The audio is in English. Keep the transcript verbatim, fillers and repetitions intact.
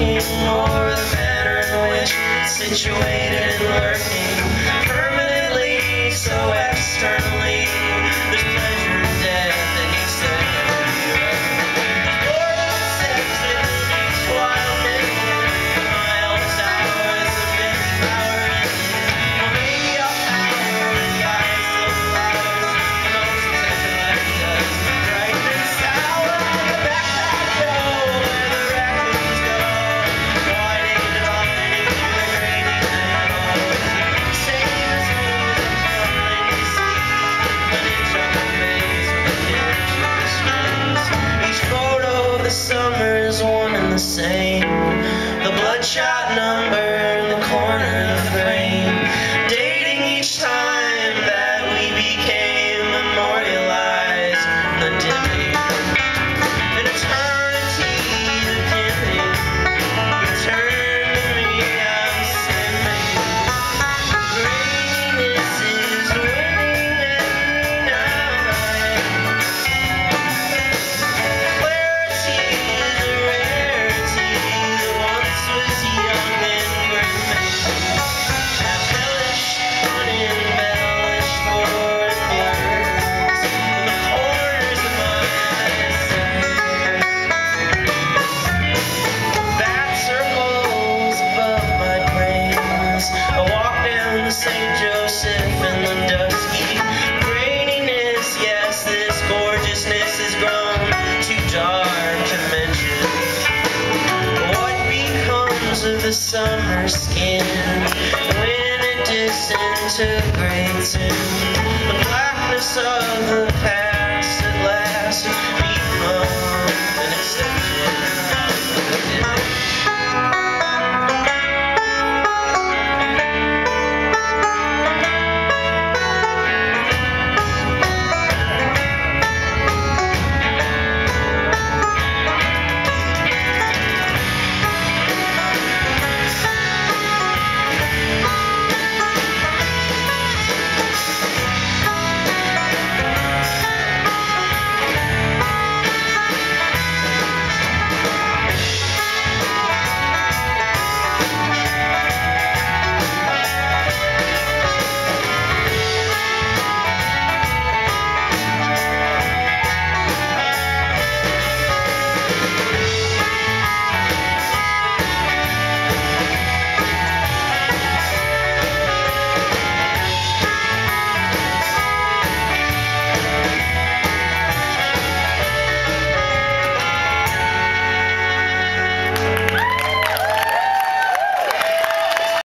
working, or the manner in which it's situated and lurking permanently, so externally. There's pleasure in death, and he said, Lord accepts it in each wild minute, miles, hours of many power in it. Well, maybe I'll power and guys those flowers, emotions intellect does, bright and sour. The back I go, where the raccoons go, winding and dividing through the grainy meadows. Same as moves of fun, you see, an inch on the face with an inch of the strings. Each photo of the summer's one and the same, the bloodshot number in the corner of the frame, dating each time that we became memorialized in the dimming. An eternity of dimming. Return to me, I'm simming. Greatness is winning every night. Clarity is a rarity that once was young and brimming. Embellished, unembellished for it blurs in the corners of my eyes. Bat circles above my brains. I walk down to Saint Joseph in the dusky graininess. Yes, this gorgeousness has grown too dark to mention. What becomes of the summer skin when it disintegrates in the blackness of the past at last? Beat my